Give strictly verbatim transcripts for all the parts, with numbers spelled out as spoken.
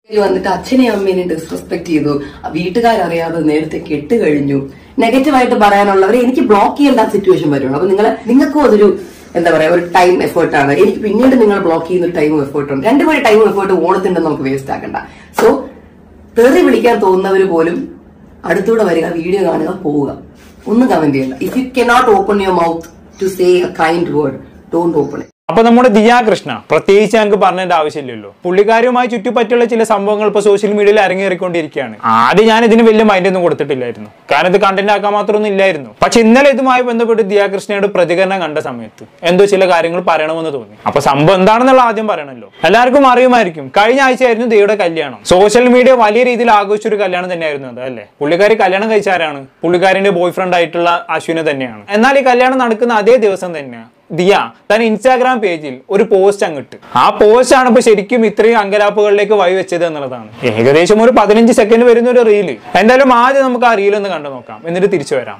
വന്നിട്ട് അച്ഛനെയും അമ്മേനെയും ഡിസ്റെസ്പെക്ട് ചെയ്തു, വീട്ടുകാരറിയാതെ നേരത്തെ കെട്ട് കഴിഞ്ഞു, നെഗറ്റീവായിട്ട് പറയാനുള്ളവരെ എനിക്ക് ബ്ലോക്ക് ചെയ്യേണ്ട സിറ്റുവേഷൻ വരുള്ളൂ. അപ്പൊ നിങ്ങൾ നിങ്ങൾക്കും അതൊരു എന്താ പറയാ ഒരു ടൈം എഫേർട്ടാണ്. എനിക്ക് പിന്നീട് നിങ്ങൾ ബ്ലോക്ക് ചെയ്യുന്ന ഒരു ടൈം എഫേർട്ട് ഉണ്ട്. രണ്ടുപേരും ടൈം എഫേർട്ട് ഓണത്തിന്റെ നമുക്ക് വേസ്റ്റ് ആക്കണ്ട. സോ തെറി വിളിക്കാൻ തോന്നുന്നവർ പോലും അടുത്തൂടെ വരിക, വീഡിയോ കാണുക, പോവുക, ഒന്നും കമന്റ് ചെയ്യണ്ട. If you cannot open your mouth to say a kind word, don't open it. അപ്പൊ നമ്മുടെ ദിയ കൃഷ്ണ പ്രത്യേകിച്ച് ഞങ്ങൾക്ക് പറഞ്ഞതിന്റെ ആവശ്യമില്ലല്ലോ. പുള്ളിക്കാരുമായി ചുറ്റിപ്പറ്റിയുള്ള ചില സംഭവങ്ങൾ ഇപ്പൊ സോഷ്യൽ മീഡിയയിൽ അരങ്ങേറിക്കൊണ്ടിരിക്കുകയാണ്. ആദ്യം ഞാൻ ഇതിന് വലിയ മൈൻഡ് ഒന്നും കൊടുത്തിട്ടില്ലായിരുന്നു, കാരണം ഇത് കണ്ടന്റ് ആക്കാൻ മാത്രമൊന്നും ഇല്ലായിരുന്നു. പക്ഷെ ഇന്നലെ ഇതുമായി ബന്ധപ്പെട്ട് ദിയ കൃഷ്ണയുടെ പ്രതികരണം കണ്ട സമയത്ത് എന്തോ ചില കാര്യങ്ങൾ പറയണമെന്ന് തോന്നി. അപ്പൊ സംഭവം എന്താണെന്നുള്ള ആദ്യം പറയണല്ലോ. എല്ലാവർക്കും അറിയുമായിരിക്കും, കഴിഞ്ഞ ആഴ്ചയായിരുന്നു ദിയയുടെ കല്യാണം. സോഷ്യൽ മീഡിയ വലിയ രീതിയിൽ ആഘോഷിച്ചൊരു കല്യാണം തന്നെയായിരുന്നു അത്, അല്ലേ? പുള്ളിക്കാരി കല്യാണം കഴിച്ചാരാണ്? പുള്ളിക്കാരിന്റെ ബോയ് ഫ്രണ്ട് ആയിട്ടുള്ള അശ്വിനെ തന്നെയാണ്. എന്നാൽ ഈ കല്യാണം നടക്കുന്ന അതേ ദിവസം തന്നെ ദിയ തന്റെ ഇൻസ്റ്റാഗ്രാം പേജിൽ ഒരു പോസ്റ്റ് അങ്ങിട്ട്. ആ പോസ്റ്റ് ആണ് ഇപ്പൊ ശരിക്കും ഇത്രയും അങ്കലാപ്പുകളിലേക്ക് വഴി വെച്ചത് എന്നുള്ളതാണ്. ഏകദേശം ഒരു പതിനഞ്ച് സെക്കൻഡ് വരുന്ന ഒരു റീല്. എന്തായാലും ആദ്യം നമുക്ക് ആ റീൽ ഒന്ന് കണ്ടു നോക്കാം, എന്നിട്ട് തിരിച്ചു വരാം.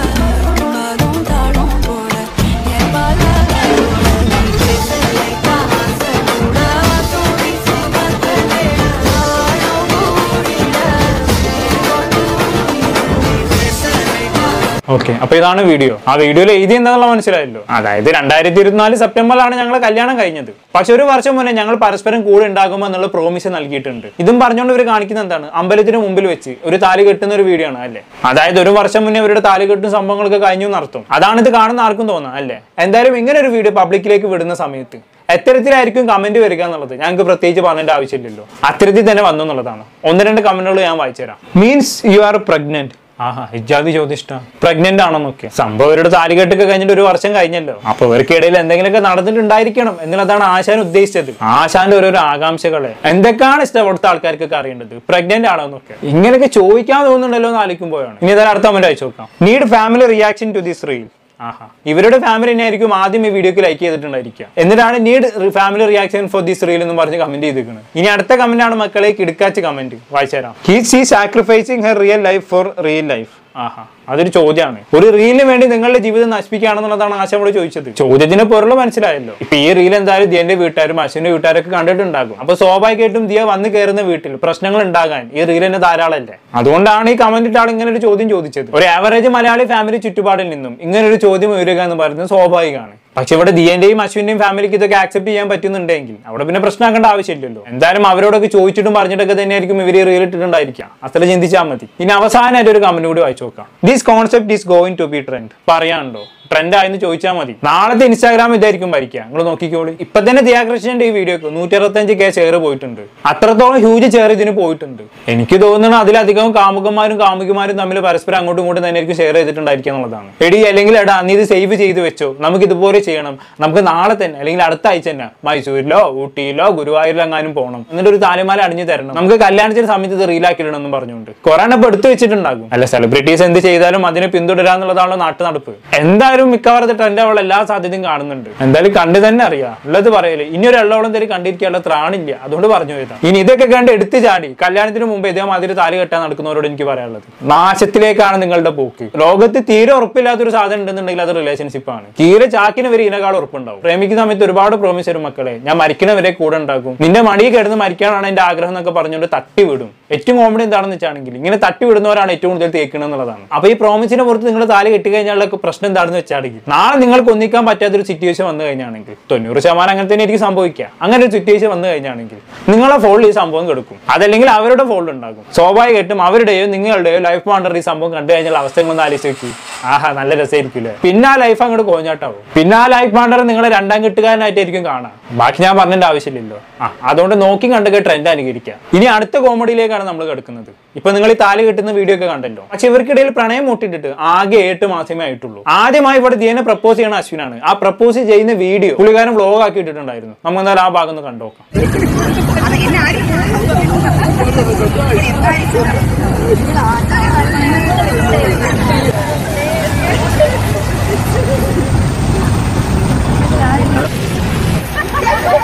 ഓക്കെ, അപ്പൊ ഇതാണ് വീഡിയോ. ആ വീഡിയോയിൽ എഴുതി എന്താണെന്നുള്ള മനസ്സിലായല്ലോ. അതായത് രണ്ടായിരത്തി ഇരുപത്തിനാല് സെപ്റ്റംബറിലാണ് ഞങ്ങൾ കല്യാണം കഴിഞ്ഞത്. പക്ഷെ ഒരു വർഷം മുന്നേ ഞങ്ങൾ പരസ്പരം കൂടെ ഉണ്ടാകുമോ എന്നുള്ള പ്രോമിസ് നൽകിയിട്ടുണ്ട്. ഇതും പറഞ്ഞുകൊണ്ട് ഇവർ കാണിക്കുന്ന എന്താണ്, അമ്പലത്തിന് മുമ്പിൽ വെച്ച് ഒരു താലി കെട്ടുന്ന ഒരു വീഡിയോ ആണ്, അല്ലേ? അതായത് ഒരു വർഷം മുന്നേ അവരുടെ താലി കെട്ടുന്ന സംഭവങ്ങളൊക്കെ കഴിഞ്ഞു എന്നർത്ഥം. അതാണ് ഇത് കാണുന്ന ആർക്കും തോന്നുന്നത്, അല്ലേ? എന്തായാലും ഇങ്ങനെ ഒരു വീഡിയോ പബ്ലിക്കിലേക്ക് വിടുന്ന സമയത്ത് എത്തരത്തിലായിരിക്കും കമന്റ് വരിക എന്നുള്ളത് ഞങ്ങൾക്ക് പ്രത്യേകിച്ച് പറഞ്ഞേണ്ട ആവശ്യമില്ലല്ലോ. അത്തരത്തിൽ തന്നെ വന്നു എന്നുള്ളതാണ്. ഒന്ന് രണ്ട് കമന്റുകൾ ഞാൻ വായിച്ചുതരാം. Means you are pregnant. ആഹാ, ഇജാതി ചോദിഷ്ട പ്രഗ്നന്റ് ആണോന്നൊക്കെ. സംഭവം അവരുടെ താലികെട്ടൊക്കെ കഴിഞ്ഞിട്ട് ഒരു വർഷം കഴിഞ്ഞല്ലോ. അപ്പൊ ഇവർക്കിടയിൽ എന്തെങ്കിലുമൊക്കെ നടന്നിട്ടുണ്ടായിരിക്കണം എന്നുള്ളതാണ് ആശാൻ ഉദ്ദേശിച്ചത്. ആശാന്റെ ഓരോരോ ആകാംക്ഷകളെ എന്തൊക്കെയാണ് ഇഷ്ടപ്പെടുത്ത ആൾക്കാർക്കൊക്കെ അറിയേണ്ടത്, പ്രഗ്നന്റ് ആണോന്നൊക്കെ. ഇങ്ങനെയൊക്കെ ചോദിക്കാൻ തോന്നുന്നുണ്ടല്ലോ എന്ന് ആലോചിക്കുമ്പോഴാണ്. ഇനി ഇതാ അടുത്ത കമന്റ് അയച്ചു നോക്കാം. Need family reaction to this reel. ആഹാ, ഇവരുടെ ഫാമിലി തന്നെയായിരിക്കും ആദ്യം ഈ വീഡിയോക്ക് ലൈക്ക് ചെയ്തിട്ടുണ്ടായിരിക്കുക. എന്നിട്ടാണ് need family reaction for this reel എന്ന് പറഞ്ഞ് കമന്റ് ചെയ്തിരിക്കുന്നത്. ഇനി അടുത്ത കമന്റ് ആണ് മക്കളെ കിടക്കാച്ച് കമന്റ്, വായിച്ചു തരാം. He she sacrificing her real life for real life. ആഹാ, അതൊരു ചോദ്യമാണ്. ഒരു റീലിന് വേണ്ടി നിങ്ങളുടെ ജീവിതം നശിപ്പിക്കുകയാണെന്നുള്ളതാണ് ആശ നമ്മളോട് ചോദിച്ചത്. ചോദ്യത്തിന് പൊരുള് മനസ്സിലായല്ലോ. ഇപ്പൊ ഈ റീൽ എന്തായാലും ദിയന്റെ വീട്ടുകാരും അശ്വിന്റെ വീട്ടുകാരൊക്കെ കണ്ടിട്ടുണ്ടാകും. അപ്പൊ സ്വാഭാവികമായിട്ടും ദിയ വന്ന് കയറുന്ന വീട്ടിൽ പ്രശ്നങ്ങൾ ഉണ്ടാകാൻ ഈ റീൽ തന്നെ ധാരാളമല്ലേ. അതുകൊണ്ടാണ് ഈ കമന്റ് ഇട്ടാൾ ഇങ്ങനെ ഒരു ചോദ്യം ചോദിച്ചത്. ഒരു ആവറേജ് മലയാളി ഫാമിലി ചുറ്റുപാടിൽ നിന്നും ഇങ്ങനെ ഒരു ചോദ്യം ഉയരുക എന്ന് പറയുന്നത് സ്വാഭാവികമാണ്. പക്ഷെ ഇവിടെ ദിയന്റെയും അശ്വിന്റെയും ഫാമിലിക്ക് ഇതൊക്കെ ആക്സെപ്റ്റ് ചെയ്യാൻ പറ്റുന്നുണ്ടെങ്കിൽ അവിടെ പിന്നെ പ്രശ്നമാക്കേണ്ട ആവശ്യമില്ലല്ലോ. എന്തായാലും അവരോടൊക്കെ ചോദിച്ചിട്ടും പറഞ്ഞിട്ടൊക്കെ തന്നെയായിരിക്കും ഇവര് റീൽ ഇട്ടിട്ടുണ്ടായിരിക്കാം. അത്ര ചിന്തിച്ചാൽ മതി. ഇനി അവസാനമായിട്ട് ഒരു കമന്റ് കൂടി വായിച്ചു നോക്കാം. This concept is going to be trend. പറയാനുണ്ടോ? ട്രെൻഡ് ആയെന്ന് ചോദിച്ചാൽ മതി. നാളത്തെ ഇൻസ്റ്റാഗ്രാം ഇതായിരിക്കും ഭരിക്കുക. നിങ്ങൾ നോക്കിക്കോളി. ഇപ്പൊ തന്നെ ദിയ കൃഷ്ണന്റെ ഈ വീഡിയോക്ക് നൂറ്റി അറുപത്തഞ്ച് കെ ഷെയർ പോയിട്ടുണ്ട്. അത്രത്തോളം ഹ്യൂജ് ഷെയർ ഇതിന് പോയിട്ടുണ്ട്. എനിക്ക് തോന്നുന്നു അതിലധികം കാമുകന്മാരും കാമുകിമാരും തമ്മിൽ പരസ്പരം അങ്ങോട്ടും ഇങ്ങോട്ടും തന്നെ എനിക്ക് ഷെയർ ചെയ്തിട്ടുണ്ടായിരിക്കുക എന്നുള്ളതാണ്. എടി അല്ലെങ്കിൽ എടാ നീ ഇത് സേവ് ചെയ്ത് വെച്ചോ, നമുക്ക് ഇതുപോലെ ചെയ്യണം, നമുക്ക് നാളെ തന്നെ അല്ലെങ്കിൽ അടുത്ത ആഴ്ച തന്നെ മൈസൂരിലോ ഊട്ടിയിലോ ഗുരുവായൂരിലോ എങ്ങാനും പോകണം, എന്നിട്ട് ഒരു താലിമാല അണിഞ്ഞു തരണം, നമുക്ക് കല്യാണത്തിന്റെ സമയത്ത് ഇത് റീലാക്കിയിടണമെന്നും പറഞ്ഞുകൊണ്ട് കുറെ എണ്ണം എടുത്തു വെച്ചിട്ടുണ്ടാകും. അല്ല, സെലിബ്രിറ്റീസ് എന്ത് ചെയ്താലും അതിനെ പിന്തുടരാന്നുള്ളതാണല്ലോ നാട്ടു നടപ്പ്. എന്തായാലും മിക്കവാറും ട്രെൻഡ് അവൾ എല്ലാ സാധ്യതയും കാണുന്നുണ്ട്. എന്തായാലും കണ്ടു തന്നെ അറിയാം. ഉള്ളത് പറയല്. ഇനി ഒരു എള്ളോളം തരി കണ്ടിരിക്കാനുള്ള ത്രാണില്ല, അതുകൊണ്ട് പറഞ്ഞു പോയതാണ്. ഇനി ഇതൊക്കെ കണ്ട് എടുത്തു ചാടി കല്യാണത്തിന് മുമ്പ് ഇതേമാതിരി താലി കെട്ടാൻ നടക്കുന്നവരോട് എനിക്ക് പറയാനുള്ളത്, നാശത്തിലേക്കാണ് നിങ്ങളുടെ പോക്ക്. ലോകത്ത് തീരെ ഉറപ്പില്ലാത്തൊരു സാധനം ഉണ്ടെന്നുണ്ടെങ്കിൽ അത് റിലേഷൻഷിപ്പ് ആണ്. തീരെ ചാക്കിന് വരെ ഇതിനേക്കാൾ ഉറപ്പുണ്ടാവും. പ്രേമിക്കുന്ന സമയത്ത് ഒരുപാട് പ്രോമിസ് വരും, മക്കളെ ഞാൻ മരിക്കുന്നവരെ കൂടെ ഉണ്ടാക്കും, നിന്റെ മടിയിൽ കിടന്ന് മരിക്കാനാണ് എന്റെ ആഗ്രഹം എന്നൊക്കെ പറഞ്ഞുകൊണ്ട് തട്ടി വിടും. ഏറ്റവും കോമഡി എന്താണെന്ന് വെച്ചാണെങ്കിൽ ഇങ്ങനെ തട്ടി വിടുന്നവരാണ് ഏറ്റവും കൂടുതൽ തേക്കണം എന്നുള്ളതാണ്. അപ്പൊ ഈ പ്രോമിസിനെ പുറത്ത് നിങ്ങൾ താലി കെട്ടി കഴിഞ്ഞാലുള്ള പ്രശ്നം എന്താണെന്ന് വെച്ചാണെങ്കിൽ നാളെ നിങ്ങൾക്ക് ഒന്നിക്കാൻ പറ്റാത്തൊരു സിറ്റുവേഷൻ വന്നു കഴിഞ്ഞാണെങ്കിൽ തൊണ്ണൂറ് ശതമാനം അങ്ങനെ തന്നെ എനിക്ക് സംഭവിക്കാം. അങ്ങനെ ഒരു സിറ്റുവേഷൻ വന്നു കഴിഞ്ഞാണെങ്കിൽ നിങ്ങളെ ഫോണിൽ ഈ സംഭവം കെടുക്കും, അതല്ലെങ്കിൽ അവരുടെ ഫോണിൽ ഉണ്ടാകും. സ്വാഭാവികമായിട്ടും അവരുടെയോ നിങ്ങളുടെയോ ലൈഫ് പാർട്ണർ ഈ സംഭവം കണ്ടു കഴിഞ്ഞാൽ അവസ്ഥകളൊന്ന് ആലോചിച്ച് നോക്കി. ആഹാ, നല്ല രസമായിരിക്കില്ലേ? പിന്നെ ആ ലൈഫ് അങ്ങോട്ട് കോഞ്ഞാട്ടാവും. പിന്നെ ആ ലൈഫ് പാർട്ണർ നിങ്ങളെ രണ്ടാം കെട്ടുകാരനായിട്ടായിരിക്കും കാണാം. ബാക്കി ഞാൻ പറഞ്ഞതിന്റെ ആവശ്യമില്ലല്ലോ. ആ അതുകൊണ്ട് നോക്കി കണ്ടൊക്കെ ട്രെൻഡ് അനുകരിക്കാം. ഇനി അടുത്ത കോമഡിയിലേക്കാണ് നമ്മൾ കിടക്കുന്നത്. ഇപ്പൊ നിങ്ങൾ ഈ താലി കെട്ടുന്ന വീഡിയോ ഒക്കെ കണ്ടല്ലോ. പക്ഷെ ഇവർക്കിടയിൽ പ്രണയം മുട്ടിട്ടിട്ട് ആകെ എട്ട് മാസമേ ആയിട്ടുള്ളൂ. ആദ്യമായി ഇവിടെ ദിയനെ പ്രപ്പോസ് ചെയ്യണ അശ്വിനാണ്. ആ പ്രപ്പോസ് ചെയ്യുന്ന വീഡിയോ പുള്ളിക്കാരൻ വ്ലോഗ് ആക്കി ഇട്ടിട്ടുണ്ടായിരുന്നു. നമുക്ക് എന്തായാലും ആ ഭാഗം ഒന്ന് കണ്ടോക്കാം.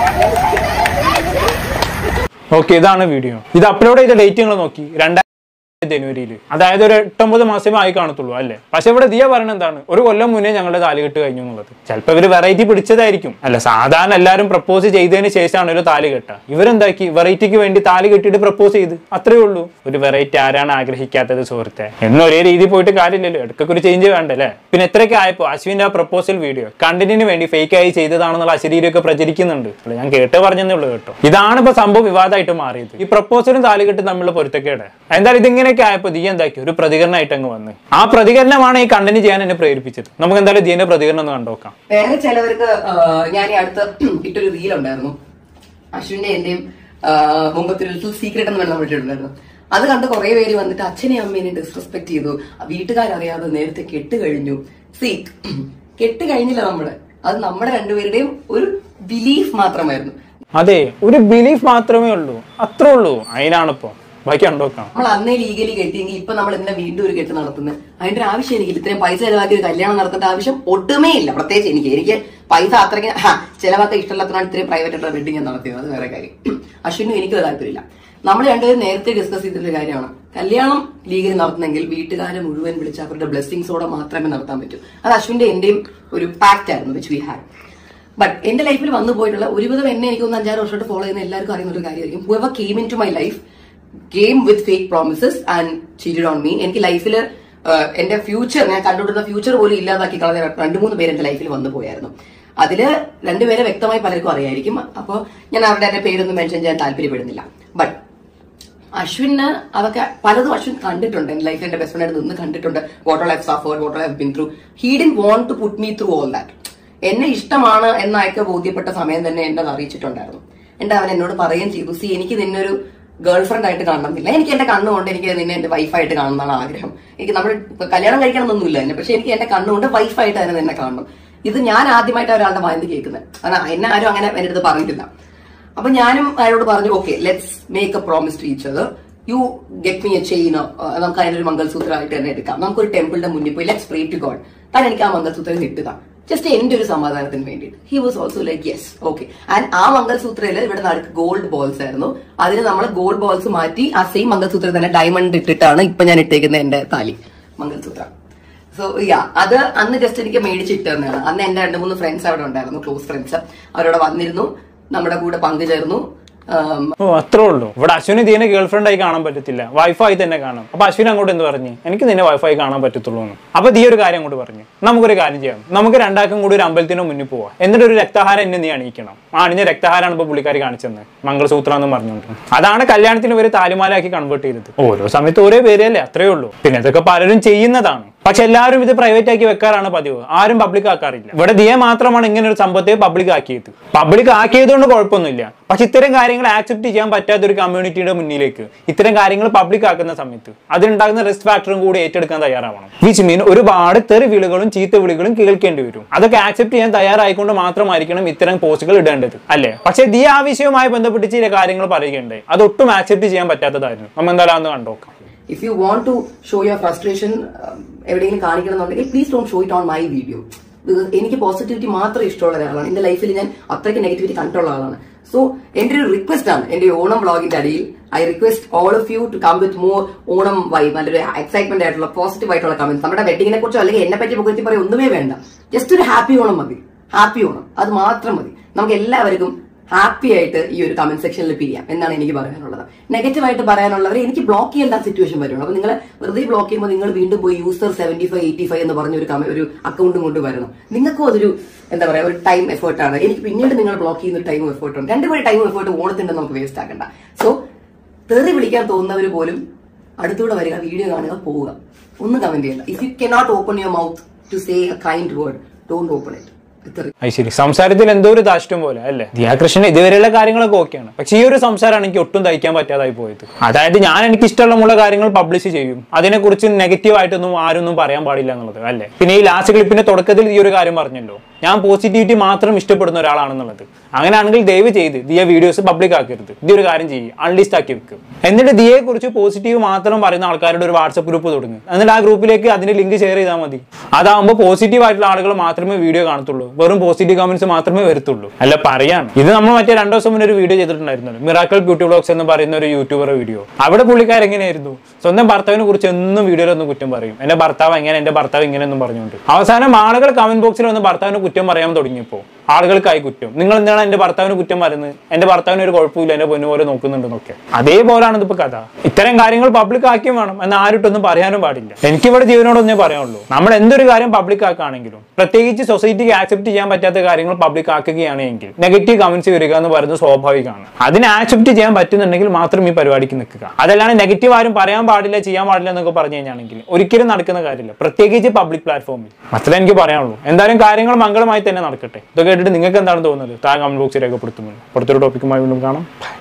ഓക്കെ, ഇതാണ് വീഡിയോ. ഇത് അപ്ലോഡ് ചെയ്ത ഡേറ്റ് നിങ്ങൾ നോക്കി. രണ്ടായിരത്തി ജനുവരിയിൽ, അതായത് ഒരു എട്ടൊമ്പത് മാസമേ ആയി കാണത്തുള്ളൂ അല്ലേ. പക്ഷെ ഇവിടെ ദിയ പറയുന്നത് എന്താണ്, ഒരു കൊല്ലം മുന്നേ ഞങ്ങളുടെ താലി കെട്ട് കഴിഞ്ഞു എന്നുള്ളത്. ചിലപ്പോൾ ഇവര് വെറൈറ്റി പിടിച്ചതായിരിക്കും. അല്ല, സാധാരണ എല്ലാവരും പ്രപ്പോസ് ചെയ്തതിന് ശേഷമാണ് ഒരു താലി കെട്ട. ഇവരെന്താക്കി, വെറൈറ്റിക്ക് വേണ്ടി താലി കെട്ടിയിട്ട് പ്രപ്പോസ് ചെയ്ത്, അത്രേ ഉള്ളൂ. ഒരു വെറൈറ്റി ആരാണ് ആഗ്രഹിക്കാത്തത് സുഹൃത്തെ? എന്നും ഒരേ രീതി പോയിട്ട് കാര്യമില്ലല്ലോ, ഇടയ്ക്കൊക്കെ ഒരു ചേഞ്ച് വേണ്ടല്ലേ. പിന്നെ എത്രയൊക്കെ ആയപ്പോൾ അശ്വിന്റെ ആ പ്രപ്പോസൽ വീഡിയോ കണ്ടന്റിന് വേണ്ടി ഫേക്ക് ആയി ചെയ്തതാണെന്നുള്ള അശരീരമൊക്കെ പ്രചരിക്കുന്നുണ്ട്. അല്ല, ഞാൻ കേട്ട് പറഞ്ഞതേ ഉള്ളൂ കേട്ടോ. ഇതാണ് ഇപ്പൊ സംഭവം വിവാദമായിട്ട് മാറിയത്, ഈ പ്രപ്പോസലും താലികെട്ടും തമ്മിലുള്ള പൊരുത്തക്കേട്. എന്തായാലും ഇതിങ്ങനെയൊക്കെ ആയപ്പോൾ ദിയ എന്താക്കി, ഒരു പ്രതികരണമായിട്ട് അങ്ങ് വന്ന്. ആ പ്രതികരണമാണ് ഈ കണ്ടന്റ് ചെയ്യാൻ എന്നെ പ്രേരിപ്പിച്ചത്. നമുക്ക് എന്തായാലും ദിയന്റെ പ്രതികരണം ഒന്ന് കണ്ടോക്കാം. വേറെ ചിലവർക്ക് ഞാൻ ഈ അടുത്ത് ഇട്ടൊരു റീൽ ഉണ്ടായിരുന്നു, അശ്വിന്റെ എന്റെയും മുമ്പത്തൊരു സീക്രട്ട് എന്ന് പറഞ്ഞ വിട്ടിട്ടുണ്ടായിരുന്നു. അത് കണ്ട് കുറെ പേര് വന്നിട്ട് അച്ഛനെയും അമ്മേനെ ഡിസ്റെസ്പെക്ട് ചെയ്തു, വീട്ടുകാരറിയാതെ നേരത്തെ കെട്ട് കഴിഞ്ഞു. സീ കെട്ട് കഴിഞ്ഞില്ല നമ്മള്, അത് നമ്മുടെ രണ്ടുപേരുടെയും ഒരു ബിലീഫ് മാത്രമായിരുന്നു. അതെ, ഒരു ബിലീഫ് മാത്രമേ ഉള്ളൂ, അത്രേ ഉള്ളൂ. അതിനാണിപ്പോ ബാക്കി കണ്ടോക്കാം. നമ്മൾ അന്നേ ലീഗലി കെട്ടിയെങ്കിൽ ഇപ്പൊ നമ്മൾ എന്തിനാ വീണ്ടും ഒരു കെട്ട് നടത്തുന്നത്? അതിന്റെ ഒരു ആവശ്യം എനിക്കില്ല. ഇത്രയും പൈസ ചെലവാക്കി ഒരു കല്യാണം നടത്തേണ്ട ആവശ്യം ഒട്ടുമേ ഇല്ല. പ്രത്യേകിച്ച് എനിക്ക് എനിക്ക് പൈസ അത്രയ്ക്ക് ചെലവാക്കാൻ ഇഷ്ടമില്ലാത്തതാണ് ഇത്രയും പ്രൈവറ്റ് ആയിട്ടുള്ള വെഡിങ് ഞാൻ നടത്തിയത്. അത് വേറെ കാര്യം. അശ്വിനും എനിക്ക് താല്പര്യമില്ല. നമ്മൾ രണ്ടുപേരും നേരത്തെ ഡിസ്കസ് ചെയ്തിട്ടുള്ള കാര്യമാണ്, കല്യാണം ലീഗലി നടത്തുന്നെങ്കിൽ വീട്ടുകാരെ മുഴുവൻ വിളിച്ച് അവരുടെ ബ്ലെസ്സിങ്സോടെ മാത്രമേ നടത്താൻ പറ്റൂ. അത് അശ്വിന്റെ എന്റെയും ഒരു പാക്ട് ആയിരുന്നു, വിച്ച് വി ഹാഡ്. ബട്ട് എന്റെ ലൈഫിൽ വന്നു പോയിട്ടുള്ള ഒരുവിധം എന്നെ എനിക്ക് ഒന്ന് അഞ്ചാറ് വർഷമായിട്ട് ഫോളോ ചെയ്യുന്ന എല്ലാവർക്കും അറിയുന്ന ഒരു കാര്യമായിരിക്കും, whoever came into my life came with fake promises and cheated on me. എനിക്ക് ലൈഫിൽ എന്റെ ഫ്യൂച്ചർ, ഞാൻ കണ്ടുകൊണ്ടിരുന്ന ഫ്യൂച്ചർ പോലും ഇല്ലാതാക്കി കളഞ്ഞ രണ്ടു മൂന്ന് പേര് എന്റെ ലൈഫിൽ വന്നു പോയായിരുന്നു. അതില് രണ്ടുപേരെ വ്യക്തമായി പലർക്കും അറിയായിരിക്കും. അപ്പോൾ ഞാൻ അവരുടെ എന്റെ പേരൊന്നും മെൻഷൻ ചെയ്യാൻ താല്പര്യപ്പെടുന്നില്ല. ബട്ട് അശ്വിന് അതൊക്കെ പലതും അശ്വിൻ കണ്ടിട്ടുണ്ട്. എന്റെ ലൈഫിൽ എന്റെ ബെസ്റ്റ് ഫ്രണ്ടായിട്ട് നിന്ന് കണ്ടിട്ടുണ്ട്. What all I have suffered, what all I have been through. He didn't want to put me through all that. എന്നെ ഇഷ്ടമാണ് എന്നയക്കെ ബോധ്യപ്പെട്ട സമയം തന്നെ എന്നെ അറിയിച്ചിട്ടുണ്ടായിരുന്നു. എന്റെ അവൻ എന്നോട് പറയുകയും ചെയ്തു, സി എനിക്ക് നിന്നൊരു ഗേൾ ഫ്രണ്ട് ആയിട്ട് കാണണമെന്നില്ല, എനിക്ക് എന്റെ കണ്ണുകൊണ്ട് എനിക്ക് നിന്നെ എന്റെ വൈഫായിട്ട് കാണുന്നതാണ് ആഗ്രഹം. എനിക്ക് നമ്മൾ കല്യാണം കഴിക്കണമെന്നൊന്നുമില്ല എന്നെ, പക്ഷെ എനിക്ക് എന്റെ കണ്ണുകൊണ്ട് വൈഫായിട്ട് തന്നെ നിന്നെ കാണണം. ഇത് ഞാൻ ആദ്യമായിട്ട് ഒരാളുടെ വായന കേൾക്കുന്നത്. കാരണം എന്നെ ആരും അങ്ങനെ എന്റെ അടുത്ത് പറഞ്ഞിട്ടില്ല. അപ്പൊ ഞാനും അയാളോട് പറഞ്ഞു, okay let's make a promise to each other. You get me a chain, നമുക്ക് അതിനൊരു മംഗൾസൂത്രമായിട്ട് തന്നെ എടുക്കാം. നമുക്കൊരു ടെമ്പിളിന്റെ മുന്നിൽ പോയി ലെറ്റ്സ് പ്രേ ടു ഗോഡ്, താൻ എനിക്ക് ആ മംഗൾസൂത്രം കിട്ടുക, ജസ്റ്റ് എന്റെ ഒരു സമാധാനത്തിന് വേണ്ടിയിട്ട്. He was also like yes okay. And ആ മംഗൾസൂത്രയില് ഇവിടെ നടുക്ക് ഗോൾഡ് ബോൾസ് ആയിരുന്നു. അതിന് നമ്മൾ ഗോൾഡ് ബോൾസ് മാറ്റി ആ സെയിം മംഗൾസൂത്രം തന്നെ ഡയമണ്ട് ഇട്ടിട്ടാണ് ഇപ്പൊ ഞാൻ ഇട്ടേക്കുന്ന എന്റെ താലി മംഗൾസൂത്രം. സോ യാ, അത് അന്ന് ജസ്റ്റ് എനിക്ക് മേടിച്ചിട്ടാണ്. അന്ന് എന്റെ രണ്ട് മൂന്ന് ഫ്രണ്ട്സ് അവിടെ ഉണ്ടായിരുന്നു, ക്ലോസ് ഫ്രണ്ട്സ്. അവരോട് വന്നിരുന്നു, നമ്മുടെ കൂടെ പങ്കുചേർന്നു. ഓ, അത്രേ ഉള്ളൂ. ഇവിടെ അശ്വിന് ഇതിനെ ഗേൾ ഫ്രണ്ട് ആയി കാണാൻ പറ്റത്തില്ല, വൈഫായി തന്നെ കാണാം. അപ്പൊ അശ്വിൻ അങ്ങോട്ട് എന്ത് പറഞ്ഞു, എനിക്ക് നിന്നെ വൈഫായി കാണാൻ പറ്റത്തുള്ളൂ എന്ന്. അപ്പൊ ഈ ഒരു കാര്യം അങ്ങോട്ട് പറഞ്ഞു, നമുക്കൊരു കാര്യം ചെയ്യാം, നമുക്ക് രണ്ടാൾക്കും കൂടി ഒരു അമ്പലത്തിന് മുന്നിൽ പോവാം, എന്നിട്ട് ഒരു രക്തഹാരം എന്നെ നീ അണിയിക്കണം. ആ അണിഞ്ഞ രക്തഹാരാണ് ഇപ്പൊ പുള്ളിക്കാരി കാണിച്ചെന്ന്, മംഗളസൂത്രം എന്ന് പറഞ്ഞുകൊണ്ട്. അതാണ് കല്യാണത്തിന് ഒരു താലിമാലാക്കി കൺവേർട്ട് ചെയ്തത്. ഓരോ സമയത്ത് ഓരോ പേരല്ലേ, അത്രേ ഉള്ളൂ. പിന്നെ ഇതൊക്കെ പലരും ചെയ്യുന്നതാണ്. പക്ഷെ എല്ലാവരും ഇത് പ്രൈവറ്റ് ആക്കി വെക്കാറാണ് പതിവ്, ആരും പബ്ലിക് ആക്കാറില്ല. ഇവിടെ ദിയ മാത്രമാണ് ഇങ്ങനെ ഒരു സംഭവത്തെ പബ്ലിക് ആക്കിയത്. പബ്ലിക് ആക്കിയതുകൊണ്ട് കുഴപ്പമൊന്നുമില്ല. പക്ഷെ ഇത്തരം കാര്യങ്ങൾ ആക്സെപ്റ്റ് ചെയ്യാൻ പറ്റാത്ത ഒരു കമ്മ്യൂണിറ്റിയുടെ മുന്നിലേക്ക് ഇത്തരം കാര്യങ്ങൾ പബ്ലിക് ആക്കുന്ന സമയത്ത് അതിനുണ്ടാകുന്ന റിസ്ക് ഫാക്ടറും കൂടി ഏറ്റെടുക്കാൻ തയ്യാറാവണം. വിച്ച് മീൻ ഒരുപാട് തെറി വിളികളും ചീത്ത വിളികളും കേൾക്കേണ്ടി വരും. അതൊക്കെ ആക്സെപ്റ്റ് ചെയ്യാൻ തയ്യാറായിക്കൊണ്ട് മാത്രമായിരിക്കണം ഇത്തരം പോസ്റ്റുകൾ ഇടേണ്ടത് അല്ലേ. പക്ഷേ ദിയ ആ വിഷയവുമായി ബന്ധപ്പെട്ട് ചില കാര്യങ്ങൾ പറയുകയുണ്ടായി, അതൊട്ടും ആക്സെപ്റ്റ് ചെയ്യാൻ പറ്റാത്തതായിരുന്നു. നമ്മൾ എന്തായാലും ഒന്ന് കണ്ടോക്കാം. If you want to show your frustration എവിടെയെങ്കിലും കാണിക്കണമെന്നുണ്ടെങ്കിൽ please don't show it on my video. എനിക്ക് പോസിറ്റിവിറ്റി മാത്രം ഇഷ്ടമുള്ള ഒരാളാണ്. എന്റെ ലൈഫിൽ ഞാൻ അത്രയ്ക്ക് നെഗറ്റിവിറ്റി കണ്ടിട്ടുള്ള ആളാണ്. സോ എന്റെ ഒരു റിക്വസ്റ്റ് ആണ്, എന്റെ ഓണം വ്ളോഗിന്റെ അടിയിൽ I request all of you to come with more Onam vibe, നല്ലൊരു എക്സൈറ്റ്മെന്റ് ആയിട്ടുള്ള പോസിറ്റീവ് ആയിട്ടുള്ള കമന്റ്സ്. നമ്മുടെ വെഡിങ്ങിനെ കുറിച്ചോ അല്ലെങ്കിൽ എന്നെ പറ്റി പുകഴ്ത്തി പറയാൻ ഒന്നുമേ വേണ്ട. ജസ്റ്റ് ഒരു ഹാപ്പി ഓണം മതി, ഹാപ്പി ഓണം അത് മാത്രം മതി. നമുക്ക് എല്ലാവർക്കും ഹാപ്പി ആയിട്ട് ഈ ഒരു കമന്റ് സെക്ഷനിൽ പിരിയാം എന്നാണ് എനിക്ക് പറയാനുള്ളത്. നെഗറ്റീവായിട്ട് പറയാനുള്ളവർ എനിക്ക് ബ്ലോക്ക് ചെയ്യേണ്ട സിറ്റുവേഷൻ വരുള്ളൂ. അപ്പൊ നിങ്ങൾ വെറുതെ ബ്ലോക്ക് ചെയ്യുമ്പോൾ നിങ്ങൾ വീണ്ടും പോയി user seventy five eighty five എന്ന് പറഞ്ഞ ഒരു ഒരു അക്കൗണ്ടും കൊണ്ട് വരണം. നിങ്ങൾക്കും അതൊരു എന്താ പറയാ ഒരു ടൈം എഫേർട്ടാണ്. എനിക്ക് പിന്നീട് നിങ്ങൾ ബ്ലോക്ക് ചെയ്യുന്ന ടൈം എഫേർട്ടുണ്ട്. രണ്ടുപേരും ടൈം എഫേർട്ട് ഓണത്തിന്റെ നമുക്ക് വേസ്റ്റ് ആക്കണ്ട. സോ തെറി വിളിക്കാൻ തോന്നുന്നവർ പോലും അടുത്തൂടെ വരിക, വീഡിയോ കാണുക, പോവുക, ഒന്നും കമന്റ് ചെയ്യണ്ട. If you cannot open your mouth to say a kind word, don't open it. ശരി, സംസാരത്തിൽ എന്തോ ഒരു ദാഷ്ട്യം പോലെ അല്ലേ. ദിയാകൃഷ്ണൻ ഇതുവരെയുള്ള കാര്യങ്ങളൊക്കെ ഓക്കെയാണ്, പക്ഷെ ഈ ഒരു സംസാരമാണ് എനിക്ക് ഒട്ടും തയ്ക്കാൻ പറ്റാതായി പോയത്. അതായത് ഞാൻ എനിക്ക് ഇഷ്ടമുള്ള കാര്യങ്ങൾ പബ്ലിഷ് ചെയ്യും, അതിനെക്കുറിച്ച് നെഗറ്റീവ് ആയിട്ടൊന്നും ആരൊന്നും പറയാൻ പാടില്ല എന്നുള്ളത് അല്ലേ. പിന്നെ ഈ ലാസ്റ്റ് ക്ലിപ്പിന്റെ തുടക്കത്തിൽ ഈ ഒരു കാര്യം പറഞ്ഞല്ലോ, ഞാൻ പോസിറ്റിവിറ്റി മാത്രം ഇഷ്ടപ്പെടുന്ന ഒരാളാണെന്നുള്ളത്. അങ്ങനെയാണെങ്കിൽ ദയവ് ചെയ്ത് ദിയ വീഡിയോസ് പബ്ലിക് ആക്കരുത്. ഈ ഒരു കാര്യം ചെയ്യും, അൺലിസ്റ്റ് ആക്കി വെക്കും. എന്നിട്ട് ദിയയെ കുറിച്ച് പോസിറ്റീവ് മാത്രം പറയുന്ന ആൾക്കാരുടെ ഒരു വാട്സ്ആപ്പ് ഗ്രൂപ്പ് തുടങ്ങും. എന്നിട്ട് ആ ഗ്രൂപ്പിലേക്ക് അതിന്റെ ലിങ്ക് ഷെയർ ചെയ്താൽ മതി. അതാകുമ്പോൾ പോസിറ്റീവ് ആയിട്ടുള്ള ആളുകൾ മാത്രമേ വീഡിയോ കാണത്തുള്ളൂ, വെറും പോസിറ്റീവ് കമന്റ്സ് മാത്രമേ വരത്തുള്ളൂ. അല്ല പറയാണ്. ഇത് നമ്മൾ മറ്റേ രണ്ടു ദിവസം മുന്നേ ഒരു വീഡിയോ ചെയ്തിട്ടുണ്ടായിരുന്നല്ലോ, മിറാക്കിൾ ബ്യൂട്ടി വ്ളോഗ്സ് എന്ന് പറയുന്ന ഒരു യൂട്യൂബർ വീഡിയോ. അവിടെ പുള്ളിക്കാർ എങ്ങനെയായിരുന്നു, സ്വന്തം ഭർത്താവിനെ കുറിച്ച് എന്നും വീഡിയോയിലൊന്നും കുറ്റം പറയും. എന്റെ ഭർത്താവ് എങ്ങനെ, എന്റെ ഭർത്താവ് ഇങ്ങനെയൊന്നും പറഞ്ഞുകൊണ്ട് അവസാനം ആളുകൾ കമന്റ് ബോക്സിൽ വന്ന് ഭർത്താവിന് കുറ്റം പറയാൻ തുടങ്ങിയപ്പോൾ ആളുകൾക്കായി കുറ്റം. നിങ്ങൾ എന്താണ് എന്റെ ഭർത്താവിന് കുറ്റം പറയുന്നത്, എന്റെ ഭർത്താവിന് ഒരു കുഴപ്പമില്ല, എന്റെ പൊന്നു പോലെ നോക്കുന്നുണ്ടെന്നൊക്കെ. അതേപോലാണ് ഇതിപ്പോ കഥ. ഇത്തരം കാര്യങ്ങൾ പബ്ലിക് ആക്കിയും വേണം, എന്ന് ആരിട്ടൊന്നും പറയാനും പാടില്ല. എനിക്കിവിടെ ജീവനോടൊന്നേ പറയാനുള്ളൂ, നമ്മൾ എന്തൊരു കാര്യം പബ്ലിക് ആക്കുകയാണെങ്കിലും പ്രത്യേകിച്ച് സൊസൈറ്റിക്ക് ആക്സെപ്റ്റ് ചെയ്യാൻ പറ്റാത്ത കാര്യങ്ങൾ പബ്ലിക് ആക്കുകയാണെങ്കിൽ നെഗറ്റീവ് കമന്റ്സ് വരിക എന്ന് പറയുന്നത് സ്വാഭാവികമാണ്. അതിനെ ആക്സെപ്റ്റ് ചെയ്യാൻ പറ്റുന്നുണ്ടെങ്കിൽ മാത്രം ഈ പരിപാടിക്ക് നിൽക്കുക. അതല്ലാണ്ട് നെഗറ്റീവ് ആരും പറയാൻ പാടില്ല, ചെയ്യാൻ പാടില്ല എന്നൊക്കെ പറഞ്ഞു കഴിഞ്ഞാണെങ്കിൽ ഒരിക്കലും നടക്കുന്ന കാര്യമില്ല, പ്രത്യേകിച്ച് പബ്ലിക് പ്ലാറ്റ്ഫോമിൽ. അത്രേ എനിക്ക് പറയാനുള്ളൂ. എന്തായാലും കാര്യങ്ങൾ മംഗളമായി തന്നെ നടക്കട്ടെ. ഇതൊക്കെ കേട്ടിട്ട് നിങ്ങൾക്ക് എന്താണ് തോന്നുന്നത് താഴെ കമന്റ് ബോക്സിൽ രേഖപ്പെടുത്തുന്നു. അടുത്തൊരു ടോപ്പിക്കുമായി വീണ്ടും കാണാം.